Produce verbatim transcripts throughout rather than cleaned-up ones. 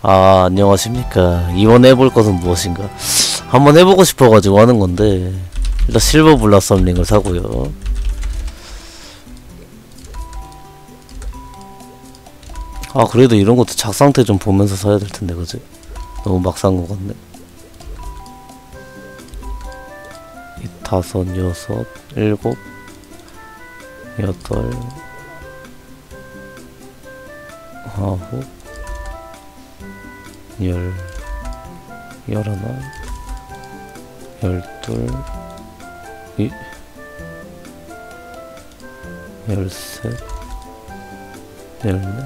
아, 안녕하십니까. 이번에 해볼 것은 무엇인가? 한번 해보고 싶어가지고 하는 건데, 일단 실버 블라썸링을 사고요. 아, 그래도 이런 것도 작상태 좀 보면서 사야 될 텐데, 그지? 너무 막 산 것 같네. 이 다섯, 여섯, 일곱, 여덟, 아홉, 열, 열하나, 열둘, 이, 열셋, 열넷,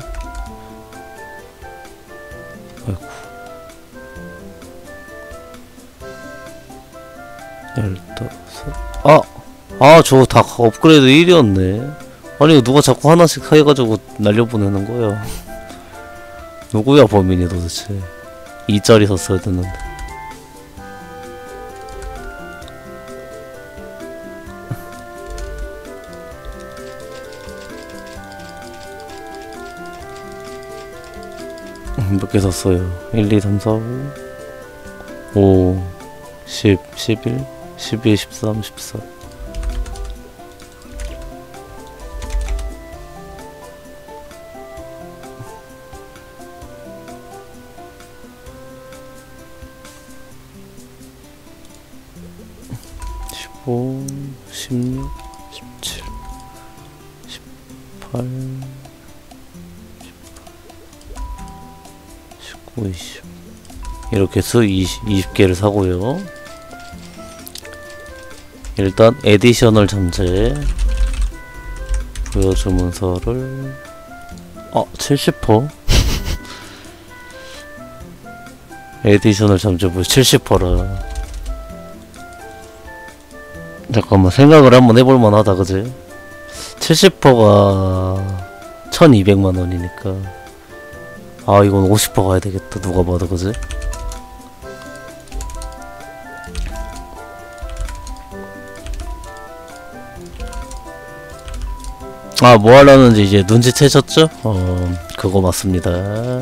아이고, 열다섯, 아! 아, 저거 다 업그레이드 일이었네. 아니, 이거 누가 자꾸 하나씩 해가지고 날려보내는 거야. 누구야, 범인이 도대체. 이짜리 샀어야 됐는데. 몇 개 샀어요? 일, 이, 삼, 사, 오, 오, 십, 십일, 십이, 십삼, 십사. 십오, 십육, 십칠, 십팔, 십구, 이십. 이렇게 해서 이십, 이십 개를 사고요. 일단 에디셔널 잠재 보여주 문서를 아, 칠십 퍼센트? 에디셔널 잠재 보여 칠십 퍼센트라. 잠깐만, 생각을 한번 해볼만 하다, 그지? 칠십 퍼센트가 천이백만 원이니까. 아, 이건 오십 퍼센트 가야 되겠다, 누가 봐도, 그지? 아, 뭐 하려는지 이제 눈치채셨죠? 어, 그거 맞습니다.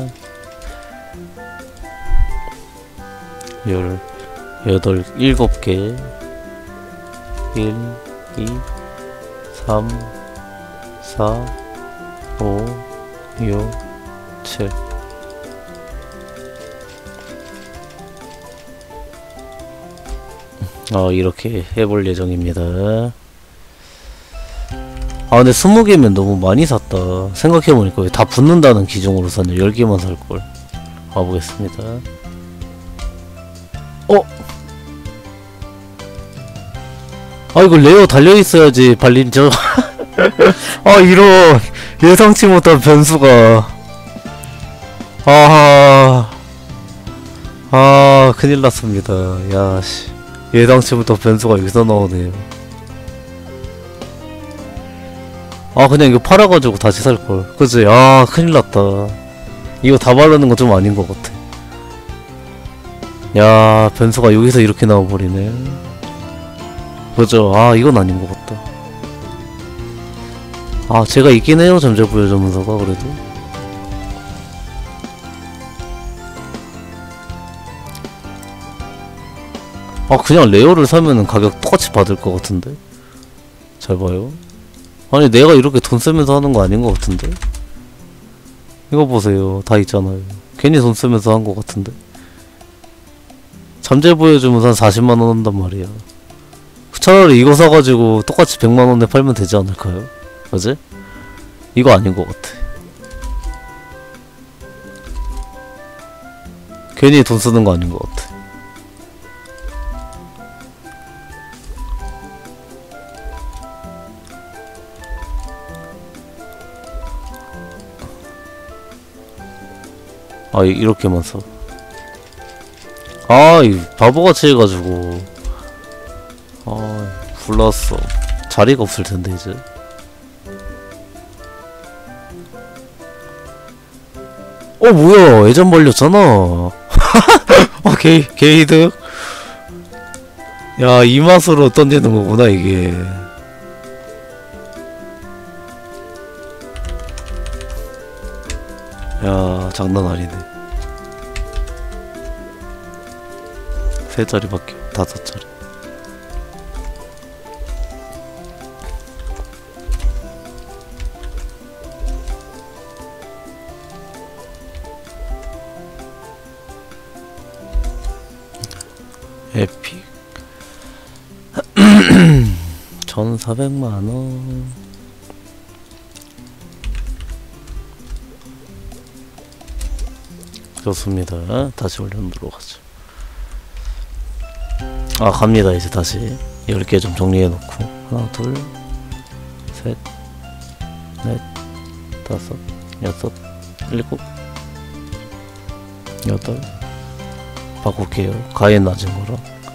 열, 여덟, 일곱 개. 일, 이, 삼, 사, 오, 육, 칠. 어, 이렇게 해볼 예정입니다. 아, 근데 스무 개면 너무 많이 샀다. 생각해보니까 왜 다 붙는다는 기종으로 샀냐. 열 개만 살걸. 가보겠습니다. 어? 아, 이거 레어 달려있어야지 발린죠. 아, 이런 예상치 못한 변수가. 아하. 아, 큰일났습니다. 야씨, 예상치 못한 변수가 여기서 나오네요. 아, 그냥 이거 팔아가지고 다시 살걸. 그치? 아, 큰일났다. 이거 다 바르는 건 좀 아닌 것 같아. 야, 변수가 여기서 이렇게 나와버리네. 그죠? 아, 이건 아닌 것 같다. 아, 제가 있긴 해요, 잠재 보여주 문서가, 그래도. 아, 그냥 레어를 사면은 가격 똑같이 받을 것 같은데? 잘 봐요. 아니, 내가 이렇게 돈 쓰면서 하는 거 아닌 것 같은데? 이거 보세요. 다 있잖아요. 괜히 돈 쓰면서 한 것 같은데? 잠재 보여주면 한 사십만 원 한단 말이야. 차라리 이거 사가지고 똑같이 백만 원에 팔면 되지 않을까요? 그지? 이거 아닌 것 같아. 괜히 돈 쓰는 거 아닌 것 같아. 아, 이렇게만 써. 아, 이 바보같이 해가지고. 아, 불났어. 자리가 없을 텐데, 이제. 어, 뭐야. 예전 벌렸잖아. 어, 게이, 게이득. 야, 이 맛으로 던지는 거구나, 이게. 야, 장난 아니네. 세 자리밖에 다섯 자리. 에픽 천사백만원. 좋습니다. 다시 올려놓도록 하죠. 아, 갑니다. 이제 다시 열 개 좀 정리해놓고 하나 둘 셋 넷 다섯 여섯 일곱 여덟. 바꿀게요. 가엔 낮은 거라.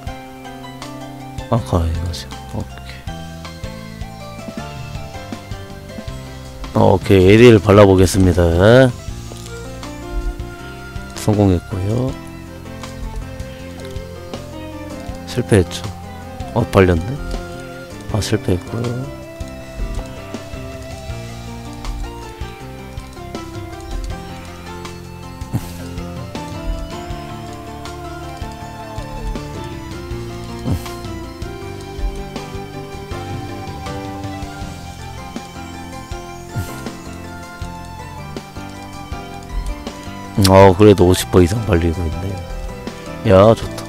아, 가엔 낮은 거. 오케이. 어, 오케이. 에리를 발라보겠습니다. 성공했고요. 실패했죠. 어, 발렸네. 아, 실패했고요. 어, 그래도 오십 번 이상 발리고 있네. 야, 좋다.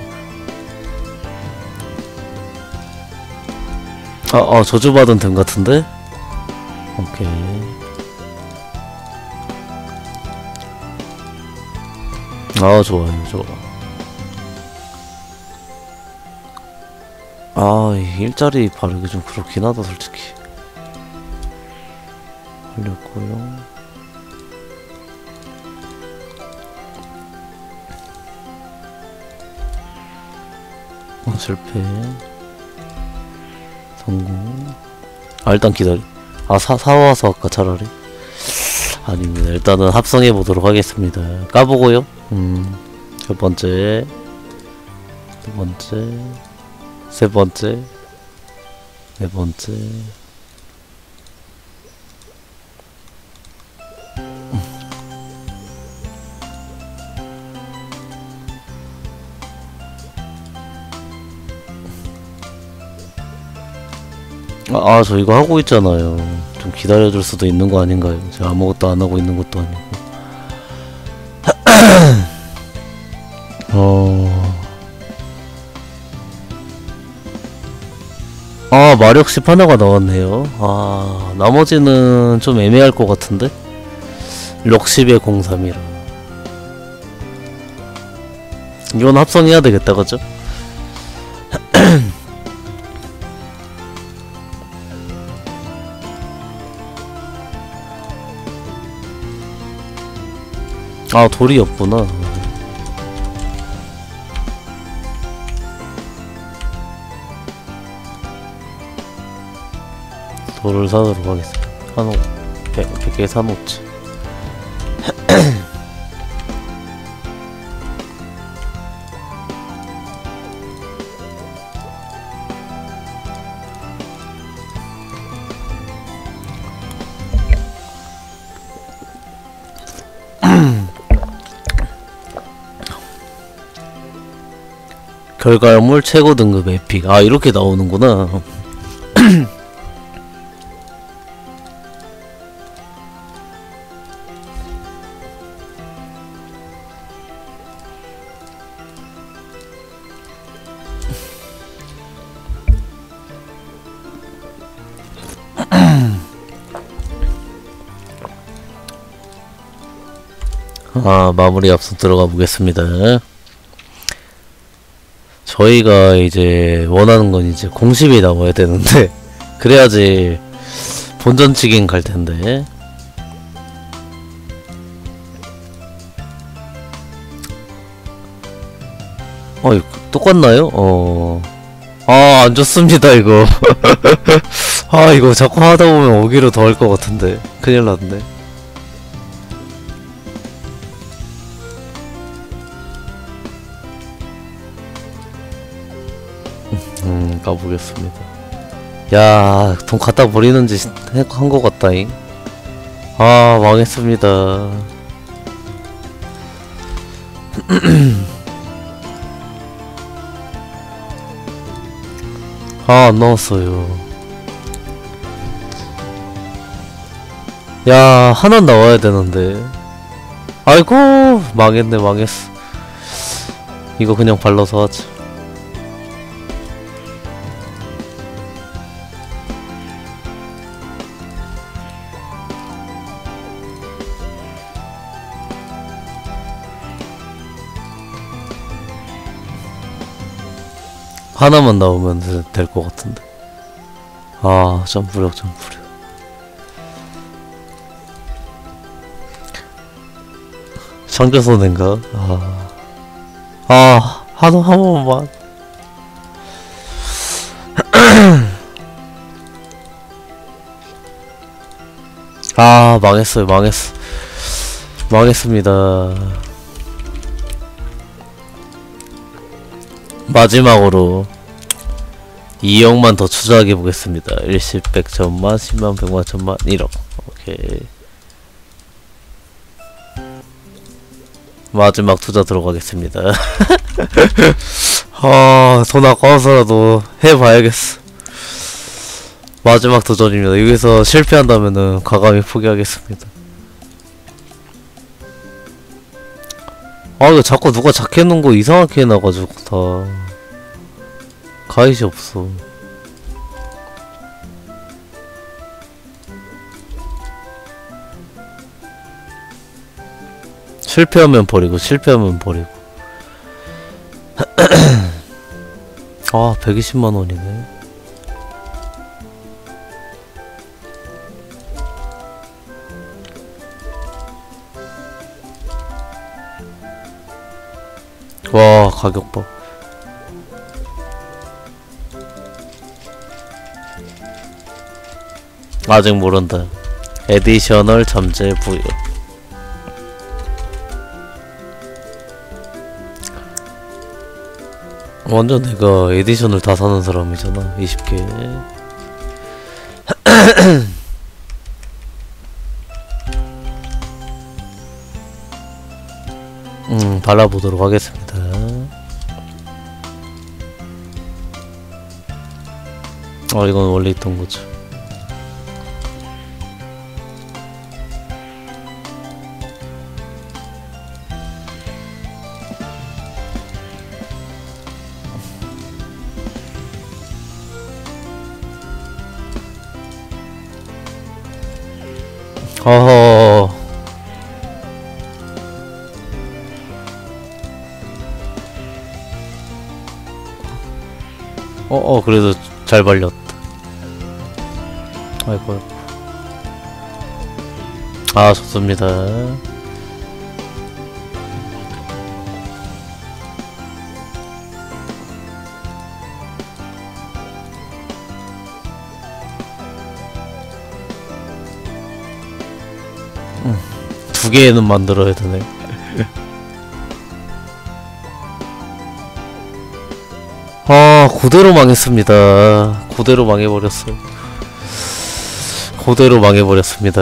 아, 아, 저주받은 템 같은데? 오케이. 아, 좋아요, 좋아. 아, 이 일자리 바르기 좀 그렇긴 하다, 솔직히. 걸렸고요. 어, 실패. 성공. 아, 일단 기다려. 아, 사, 사와서 아까 차라리. 아닙니다. 일단은 합성해 보도록 하겠습니다. 까보고요. 음, 첫 번째, 두 번째, 세 번째, 네 번째. 아, 저 이거 하고 있잖아요. 좀 기다려줄 수도 있는 거 아닌가요? 제가 아무것도 안 하고 있는 것도 아니고. 어... 아, 마력 십 하나가 나왔네요. 아, 나머지는 좀 애매할 것 같은데? 록 십에 공삼이라. 이건 합성해야 되겠다, 그죠? 아, 돌이 없구나. 돌을 사도록 하겠습니다. 한 백 개 사놓지. 결과물 최고 등급 에픽. 아, 이렇게 나오는구나. 아, 마무리 앞서 들어가 보겠습니다. 저희가 이제 원하는 건 이제 공십이 나와야 되는데 그래야지 본전 치긴 갈 텐데. 어, 이거 똑같나요? 어. 아, 안 좋습니다, 이거. 아, 이거 자꾸 하다 보면 오기로 더 할 것 같은데. 큰일 났네. 음, 가보겠습니다. 야, 돈 갖다 버리는 짓 한 것 같다잉. 아, 망했습니다. 아, 안 나왔어요. 야, 하나 나와야 되는데. 아이고, 망했네, 망했어. 이거 그냥 발라서 하자. 하나만 나오면 될 것 같은데. 아, 점프력, 점프력. 상대손인가? 아, 아, 하나, 한 번만. 아, 망했어요, 망했어. 망했습니다. 마지막으로 이억만 더 투자하게 보겠습니다. 일십, 백, 천만, 십만, 백만, 천만, 일억. 오케이. 마지막 투자 들어가겠습니다. 아, 돈 아까워서라도 해봐야겠어. 마지막 도전입니다. 여기서 실패한다면은 과감히 포기하겠습니다. 아, 이거 자꾸 누가 자켓놓은 거 이상하게 해놔가지고 다 가입이 없어. 실패하면 버리고 실패하면 버리고. 아, 백이십만 원이네. 와, 가격 봐. 아직 모른다. 에디셔널 잠재 부여. 완전 내가 에디션을 다 사는 사람이잖아. 이십 개. 음, 발라보도록 하겠습니다. 아, 이건 원래 있던 거죠. 어허. 어어, 그래도 잘 발렸다. 아이고. 아, 좋습니다. 음, 두 개는 만들어야 되네. 아, 그대로 망했습니다. 그대로 망해버렸어. 그대로 망해버렸습니다.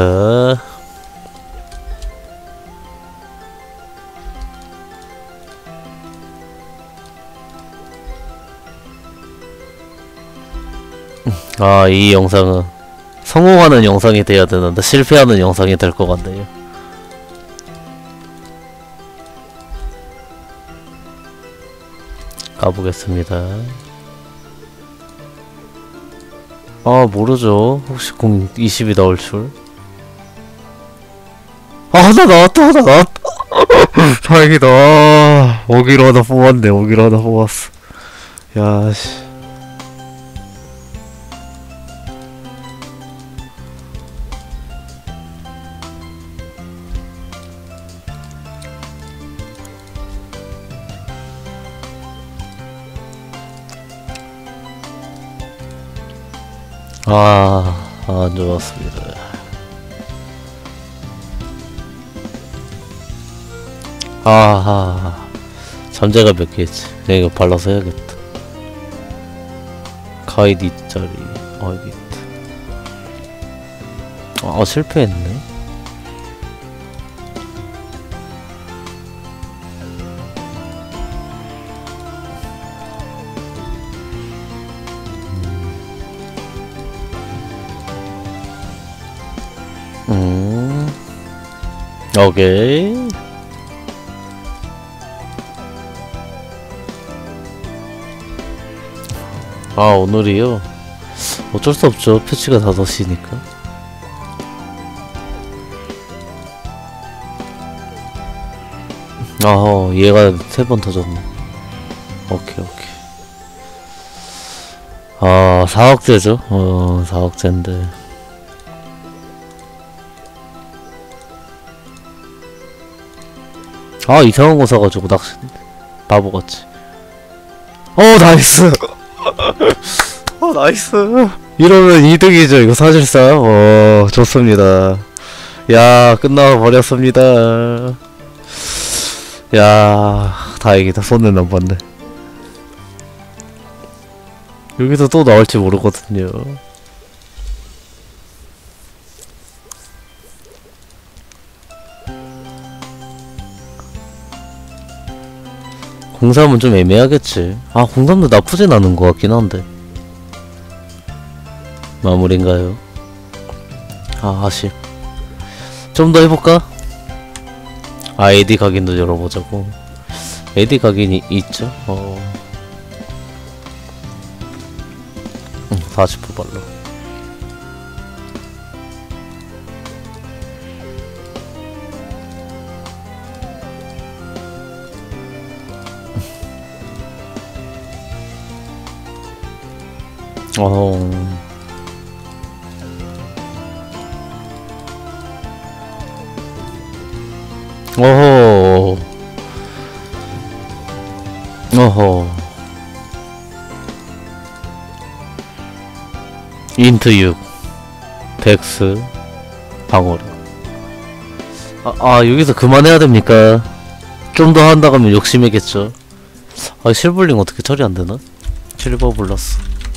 아, 이 영상은 성공하는 영상이 돼야 되는데 실패하는 영상이 될 것 같네요. 가보겠습니다. 아, 모르죠. 혹시 공 이십이 나올 줄. 아, 하나 나왔다, 하나 나왔다. 다행이다. 오기로 하나 뽑았네, 오기로 하나 뽑았어. 야, 씨. 아, 안 좋았습니다. 아하, 잠재가 몇 개지? 그냥 이거 발라서 해야겠다. 가이드 짜리, 아이비트. 아, 실패했네. 음. 오케이. 아, 오늘이요? 어쩔 수 없죠. 패치가 다섯 시니까. 아, 어, 얘가 세 번 터졌네. 오케이, 오케이. 아, 사억째죠? 어, 사억째인데. 아, 이상한 거 사가지고 낚시, 바보같이. 어, 나이스! 어, 나이스! 이러면 이득이죠, 이거 사실상. 어, 좋습니다. 야, 끝나버렸습니다. 야, 다행이다. 손은 안 봤네. 여기서 또 나올지 모르거든요. 공삼은 좀 애매하겠지. 아, 공삼도 나쁘진 않은 것 같긴 한데. 마무리인가요? 아, 아쉽. 좀 더 해볼까? 아, 에디 각인도 열어보자고. 에디 각인이 있죠? 어. 응, 사십 프 발로. 어. 어허. 어허. 인트 육. 덱스. 방어력. 아, 아, 여기서 그만해야 됩니까? 좀 더 한다고 하면 욕심이겠죠. 아, 실블링 어떻게 처리 안 되나? 실버 블러스.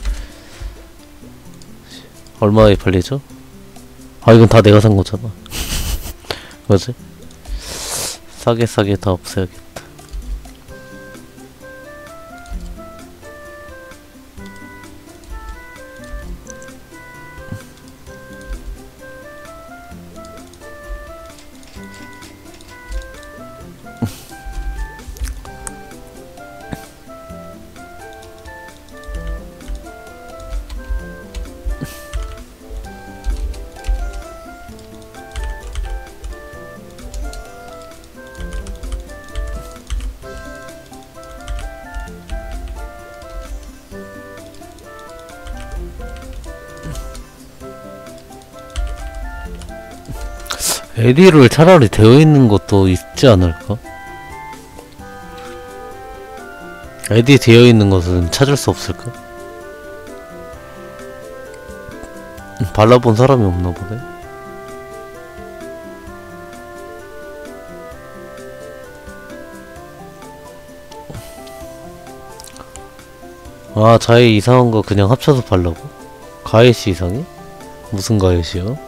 얼마에 팔리죠? 아, 이건 다 내가 산 거잖아. 뭐지? 싸게 싸게 다 없애야겠다. 에디를 차라리 되어있는 것도 있지 않을까? 에디 되어있는 것은 찾을 수 없을까? 발라본 사람이 없나 보네. 아, 자에 이상한 거 그냥 합쳐서 발라고? 가엣이 이상해? 무슨 가엣이요?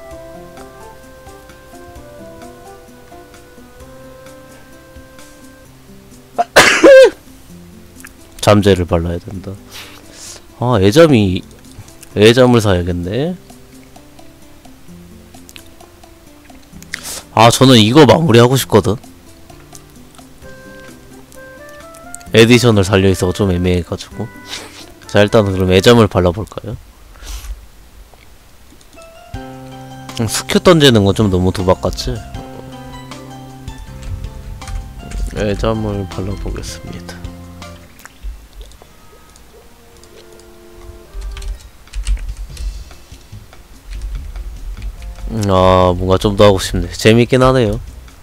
잠재를 발라야 된다. 아, 애잠이 애잠을 사야겠네. 아, 저는 이거 마무리하고 싶거든. 에디션을 달려있어서 좀 애매해가지고. 자, 일단은 그럼 애잠을 발라볼까요? 스큐 던지는 건 좀 너무 도박같지? 애잠을 발라보겠습니다. 아, 뭔가 좀 더 하고 싶네. 재밌긴 하네요.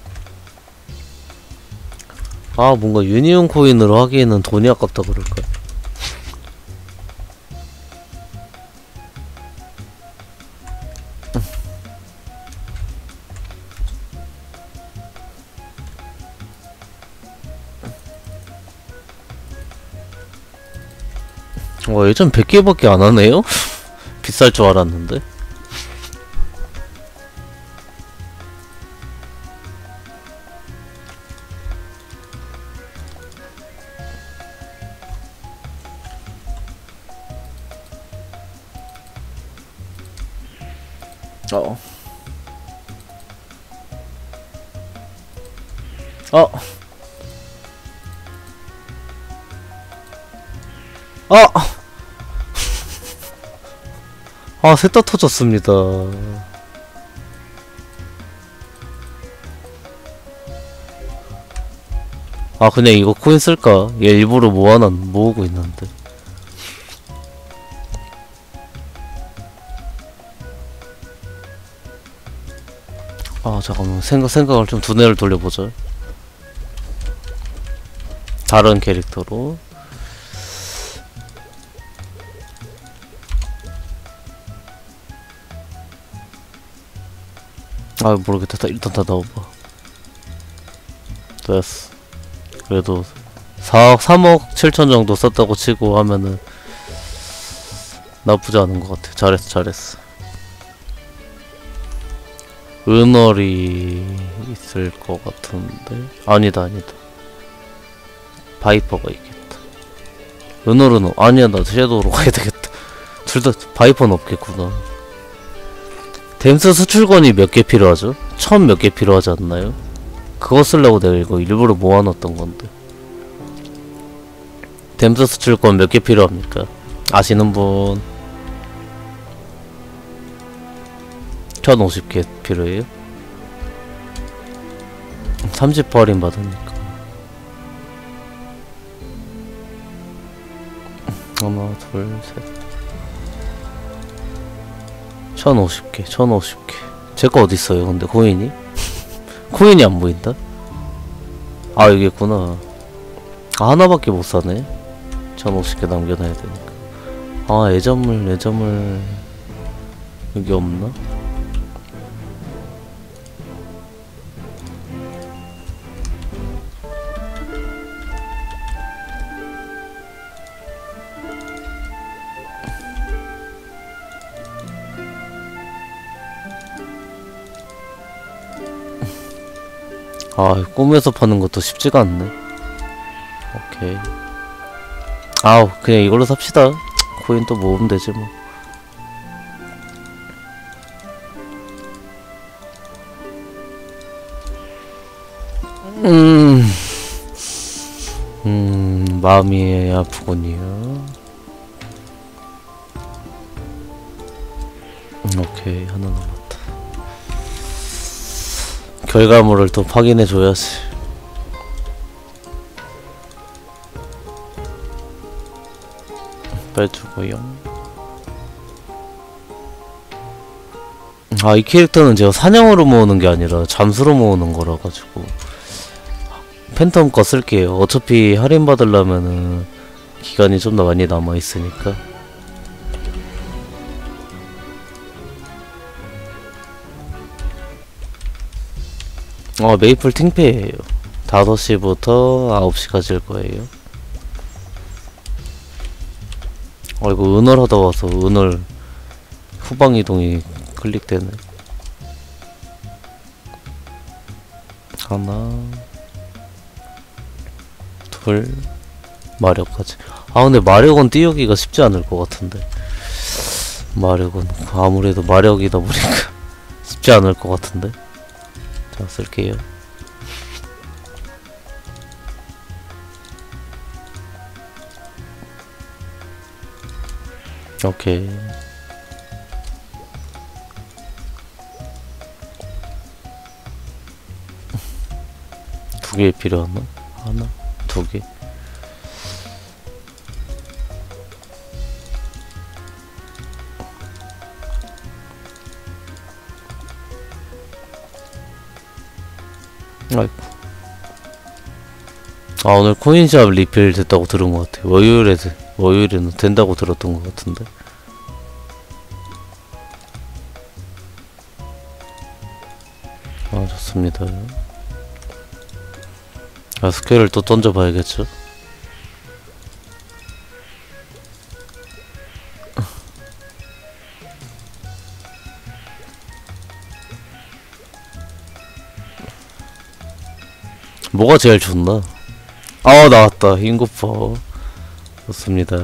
아, 뭔가 유니온 코인으로 하기에는 돈이 아깝다 그럴까. 와, 예전 백 개밖에 안 하네요? 비쌀 줄 알았는데. 어. 어! 아! 아, 셋 다 터졌습니다. 아, 그냥 이거 코인 쓸까? 얘 일부러 모아놨, 모으고 있는데. 아, 잠깐만. 생각, 생각을 좀 두뇌를 돌려보자. 다른 캐릭터로. 아, 모르겠다. 다, 일단 다 넣어봐. 됐어. 그래도 사억, 삼억 칠천 정도 썼다고 치고 하면은 나쁘지 않은 것 같아. 잘했어, 잘했어. 은월이 있을 것 같은데. 아니다, 아니다. 바이퍼가 있겠다. 은월은, 아니야, 나 섀도우로 가야 되겠다. 둘 다, 바이퍼는 없겠구나. 댐스 수출권이 몇 개 필요하죠? 천 몇 개 필요하지 않나요? 그거 쓰려고 내가 이거 일부러 모아놨던 건데. 댐스 수출권 몇 개 필요합니까? 아시는 분? 천오십 개 필요해요? 삼십 퍼 할인 받으니까. 하나, 둘, 셋. 천오십 개, 천오십 개. 제 거 어딨어요, 근데 코인이? 코인이 안 보인다? 아, 여기 있구나. 아, 하나밖에 못 사네. 천오십 개 남겨놔야 되니까. 아, 애저물, 애저물. 여기 없나? 아, 꿈에서 파는 것도 쉽지가 않네. 오케이. 아우, 그냥 이걸로 삽시다. 코인 또 모으면 되지 뭐. 음, 음, 마음이 아프군요. 오케이, 하나 남았다. 결과물을 또 확인해줘야지. 빼주고요. 아, 이 캐릭터는 제가 사냥으로 모으는 게 아니라 잠수로 모으는 거라 가지고 팬텀 거 쓸게요. 어차피 할인 받으려면은 기간이 좀 더 많이 남아 있으니까. 어, 메이플 팅페이에요. 다섯 시부터 아홉 시까지일 거예요. 어, 이거 은월 하다 와서 은월 후방 이동이 클릭되네. 하나, 둘, 마력까지. 아, 근데 마력은 띄우기가 쉽지 않을 것 같은데. 마력은 아무래도 마력이다 보니까 쉽지 않을 것 같은데. 자, 쓸게요. 오케이. 두 개 필요하나? 하나? 두 개? 아이고. 아, 오늘 코인샵 리필 됐다고 들은 것 같아요. 월요일에, 월요일에는 된다고 들었던 것 같은데. 아, 좋습니다. 아, 스퀘어를 또 던져봐야겠죠? 뭐가 제일 좋나? 아, 나왔다. 흰구퍼. 좋습니다.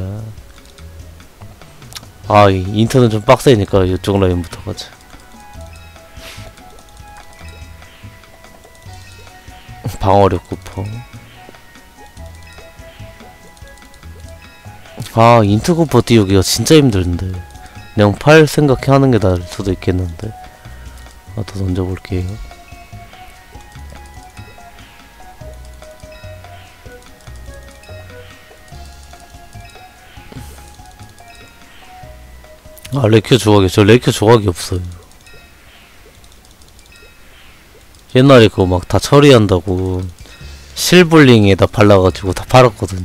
아, 이 인터는 좀 빡세니까 이쪽 라인부터 가자. 방어력 구 퍼. 아, 인트 구 퍼 띄우기가 진짜 힘든데. 그냥 팔 생각해 하는 게 나을 수도 있겠는데. 아, 더 던져볼게요. 아, 레큐 조각이, 저 레큐 조각이 없어요. 옛날에 그거 막 다 처리한다고 실블링에다 발라가지고 다 팔았거든요.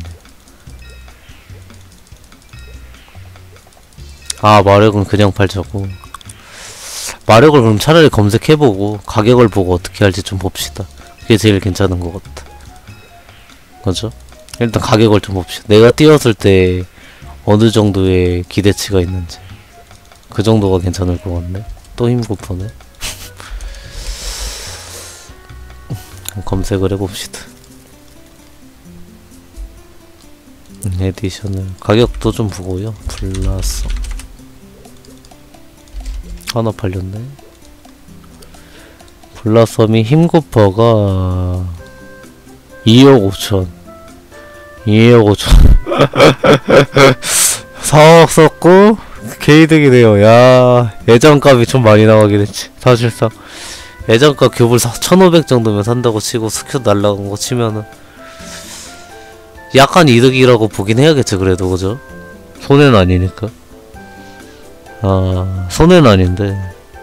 아, 마력은 그냥 팔자고. 마력을 그럼 차라리 검색해보고 가격을 보고 어떻게 할지 좀 봅시다. 그게 제일 괜찮은 것 같다. 그죠? 일단 가격을 좀 봅시다. 내가 띄웠을 때 어느 정도의 기대치가 있는지. 그 정도가 괜찮을 것 같네. 또 힘고프네. 검색을 해봅시다. 에디셔널 가격도 좀 보고요. 블라썸 하나 팔렸네. 블라썸이 힘고퍼가 이억 오천 이억 오천 사억 썼고 개이득이네요. 야, 예전값이 좀 많이 나가긴 했지. 사실상 예전값 교불 천오백 정도면 산다고 치고 스큐 날라간 거 치면은 약간 이득이라고 보긴 해야겠지. 그래도 그죠? 손해는 아니니까. 아, 손해는 아닌데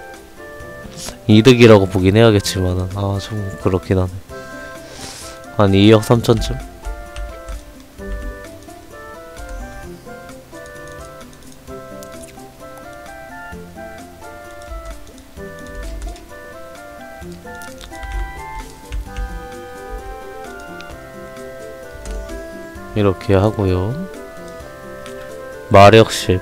이득이라고 보긴 해야겠지만은 아, 좀 그렇긴 하네. 한 이억 삼천쯤? 이렇게 하고요. 마력 십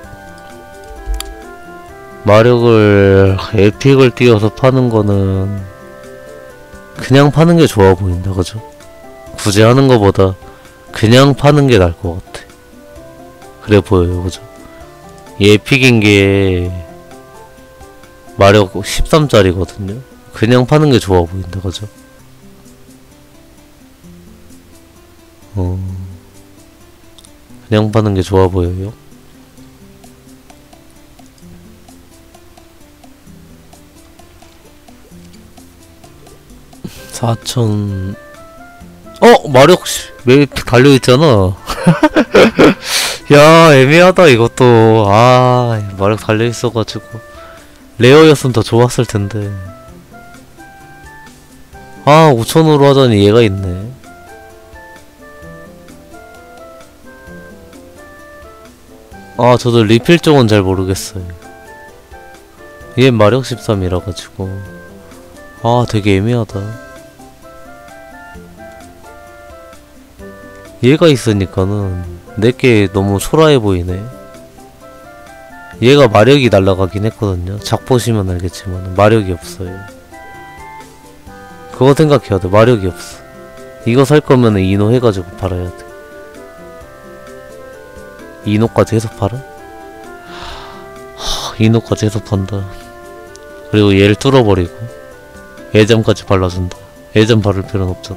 마력을 에픽을 띄워서 파는 거는 그냥 파는 게 좋아 보인다. 그죠? 굳이 하는 거보다 그냥 파는 게 나을 것 같아. 그래 보여요. 그죠? 이 에픽인 게 마력 십삼 짜리거든요. 그냥 파는 게 좋아 보인다. 그죠? 어... 그냥 파는 게 좋아 보여요. 사천 어! 마력 왜 달려있잖아. 야, 애매하다 이것도. 아, 마력 달려있어가지고 레어였으면 더 좋았을텐데. 아, 오천으로 하자니 얘가 있네. 아, 저도 리필 쪽은 잘 모르겠어요. 얘 마력 십삼이라 가지고 아, 되게 애매하다. 얘가 있으니까는 내게 너무 초라해 보이네. 얘가 마력이 날라가긴 했거든요. 작 보시면 알겠지만 마력이 없어요. 그거 생각해야 돼. 마력이 없어. 이거 살 거면은 이노 해가지고 팔아야 돼. 이노까지 해서 팔아? 하, 이노까지 해서 판다. 그리고 얘를 뚫어버리고 예점까지 발라준다. 예점 바를 필요는 없잖아.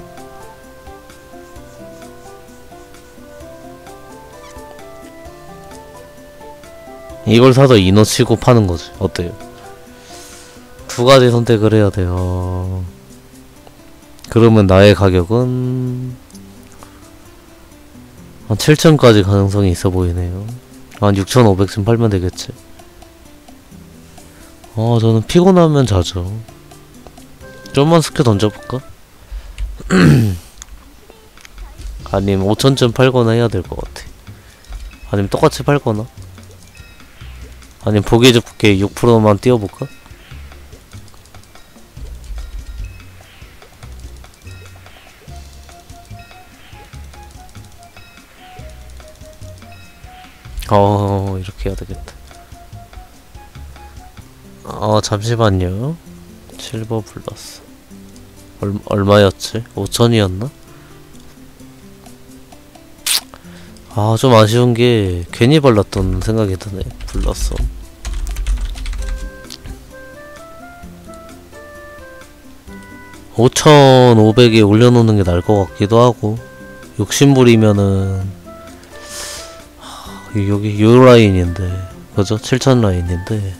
이걸 사서 이노 치고 파는 거지. 어때요? 두 가지 선택을 해야 돼요. 그러면 나의 가격은 한 칠천까지 가능성이 있어 보이네요. 한 육천오백쯤 팔면 되겠지. 아, 저는 피곤하면 자죠. 좀만 스킬 던져볼까? 아니면 오천쯤 팔거나 해야 될 것 같아. 아니면 똑같이 팔거나. 아니면 보기 좋게 육 퍼센트만 띄워볼까? 어, 이렇게 해야 되겠다. 어, 잠시만요. 실버 플러스 얼, 얼마였지? 오천이었나? 아, 좀 아쉬운게 괜히 발랐던 생각이 드네. 플러스 오천오백에 올려놓는 게 나을 것 같기도 하고, 욕심부리면은 하, 여기 요 라인인데 그죠? 칠천 라인인데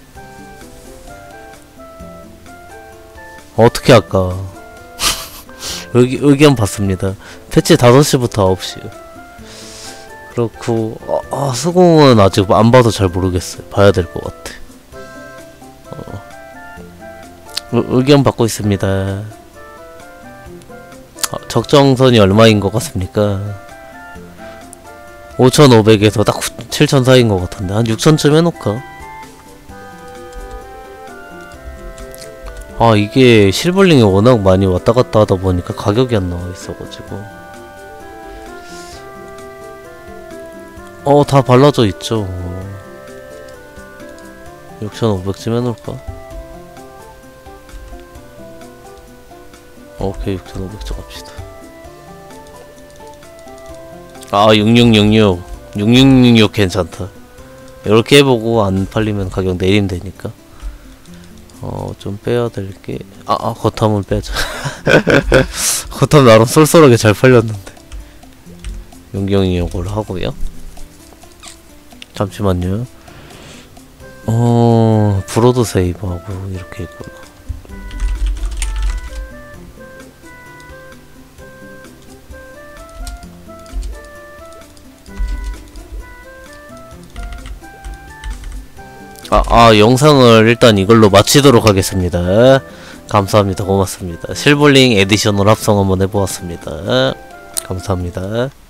어떻게 할까? 의기, 의견 받습니다. 패치 다섯 시부터 아홉 시요. 그렇고 아, 아, 수공은 아직 안 봐도 잘 모르겠어요. 봐야 될 것 같아. 어. 의, 의견 받고 있습니다. 아, 적정선이 얼마인 것 같습니까? 오천오백에서 딱 칠천 사이인 것 같은데 한 육천쯤 해놓을까? 아 이게 실버링이 워낙 많이 왔다갔다 하다 보니까 가격이 안 나와 있어가지고 어 다 발라져 있죠. 육천오백쯤 해놓을까? 오케이 육천오백쯤 갑시다. 아 육육육육 육육육육 괜찮다. 이렇게 해보고 안 팔리면 가격 내리면 되니까. 어, 좀 빼야 될 게, 아, 아, 거탐을 빼자. 거탐 나름 쏠쏠하게 잘 팔렸는데. 용경이 이걸 하고요. 잠시만요. 어, 브로드 세이브하고 이렇게 있구나. 아, 아, 영상을 일단 이걸로 마치도록 하겠습니다. 감사합니다. 고맙습니다. 실버링 에디션으로 합성 한번 해보았습니다. 감사합니다.